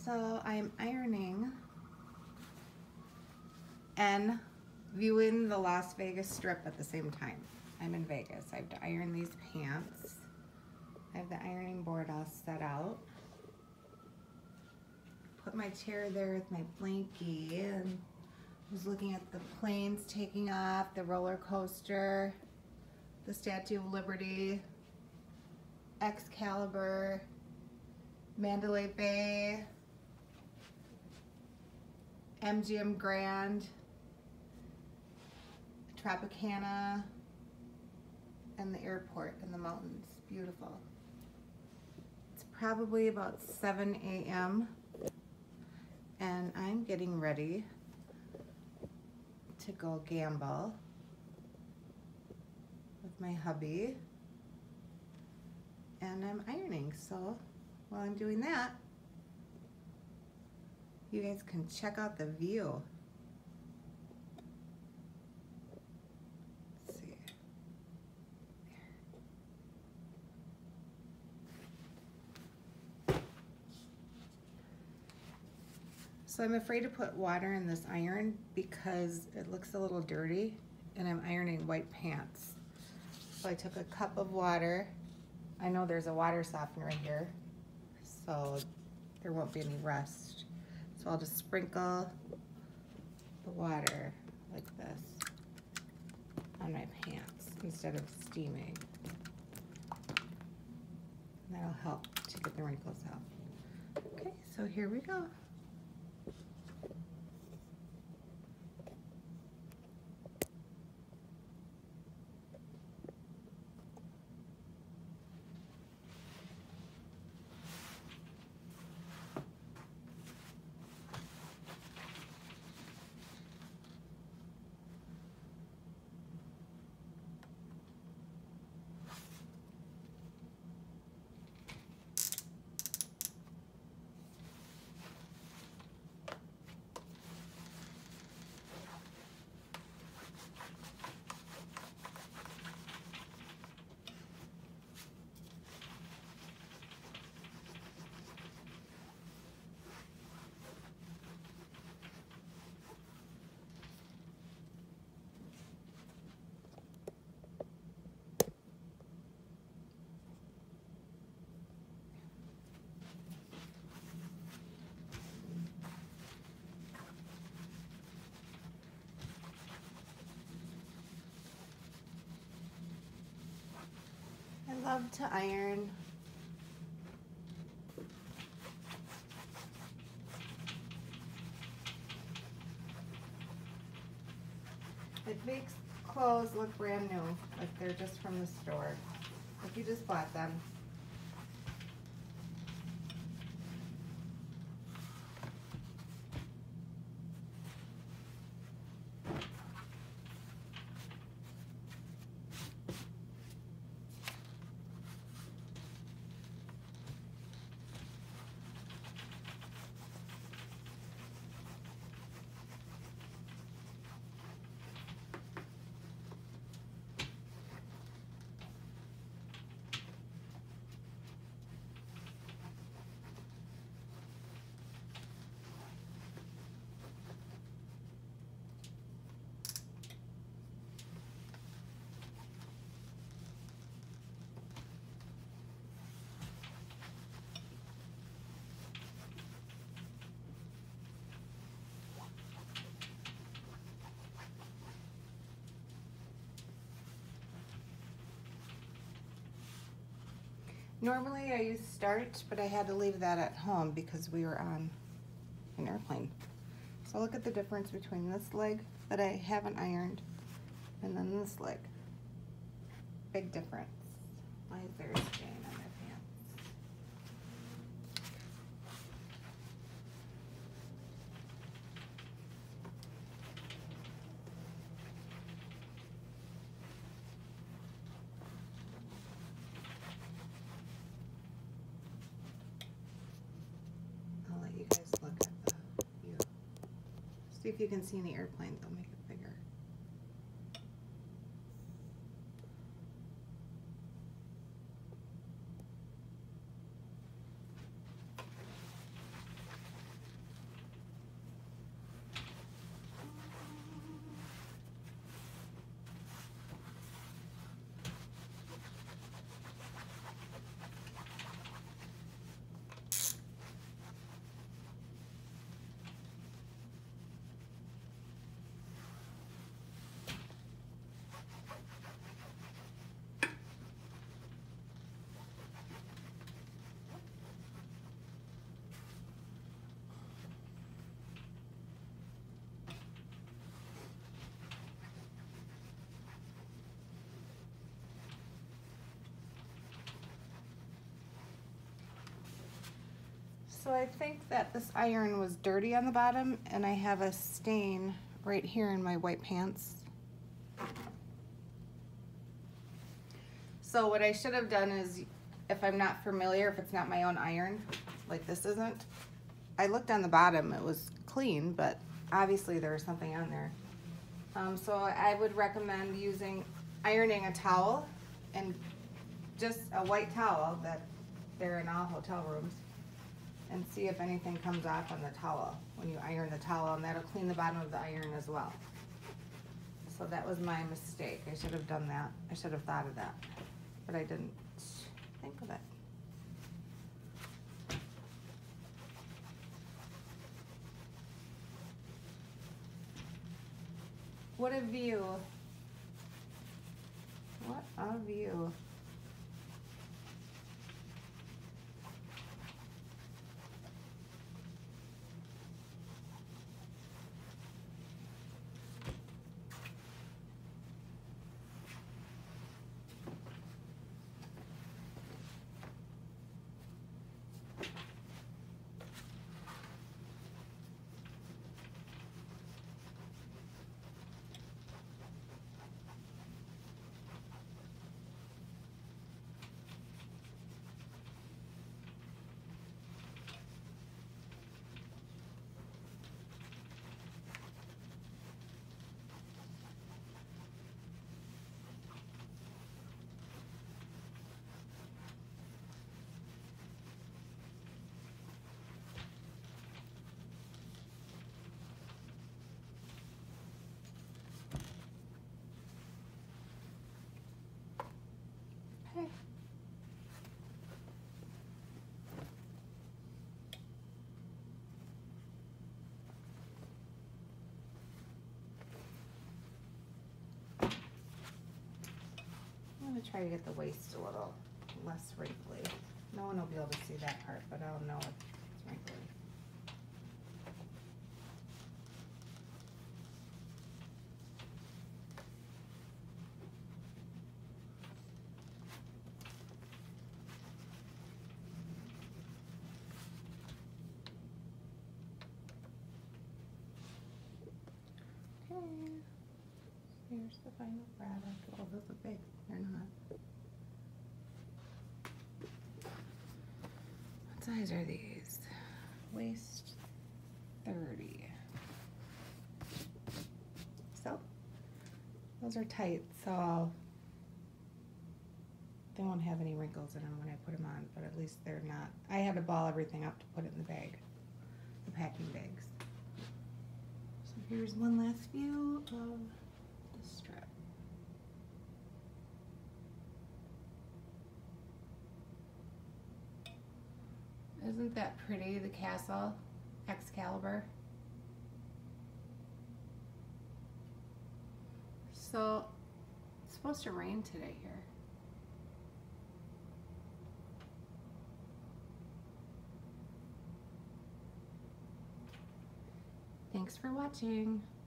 So I'm ironing and viewing the Las Vegas Strip at the same time. I'm in Vegas. I have to iron these pants. I have the ironing board all set out. Put my chair there with my blankie and was looking at the planes taking off, the roller coaster, the Statue of Liberty, Excalibur, Mandalay Bay, MGM Grand, Tropicana, and the airport and the mountains. Beautiful. It's probably about 7 a.m. and I'm getting ready to go gamble with my hubby, and I'm ironing. So while I'm doing that, you guys can check out the view. Let's see. So I'm afraid to put water in this iron because it looks a little dirty and I'm ironing white pants. So I took a cup of water. I know there's a water softener in here, so there won't be any rust. So I'll just sprinkle the water like this on my pants instead of steaming. And that'll help to get the wrinkles out. Okay, so here we go. I love to iron. It makes clothes look brand new, like they're just from the store, like you just bought them. Normally I use starch, but I had to leave that at home because we were on an airplane. So look at the difference between this leg that I haven't ironed and then this leg. Big difference. Why is there a stain on my pants? I'll let you guys look at the view. See if you can see any airplanes. I'll make it bigger. So I think that this iron was dirty on the bottom, and I have a stain right here in my white pants. So what I should have done is, if I'm not familiar, if it's not my own iron, like this isn't, I looked on the bottom, it was clean, but obviously there was something on there. So I would recommend ironing a towel, and just a white towel that they're in all hotel rooms, and see if anything comes off on the towel when you iron the towel, and that'll clean the bottom of the iron as well. So that was my mistake. I should have done that. I should have thought of that, but I didn't think of it. What a view. What a view. Okay. I'm gonna try to get the waist a little less wrinkly. No one will be able to see that part, but I'll know it's wrinkly. Okay, here's the final product. Oh, those are big. They're not. What size are these? Waist 30. So, those are tight, so they won't have any wrinkles in them when I put them on, but at least they're not. I had to ball everything up to put it in the bag, the packing bags. So here's one last view of the strip. Isn't that pretty, the castle, Excalibur? So, it's supposed to rain today here. Thanks for watching.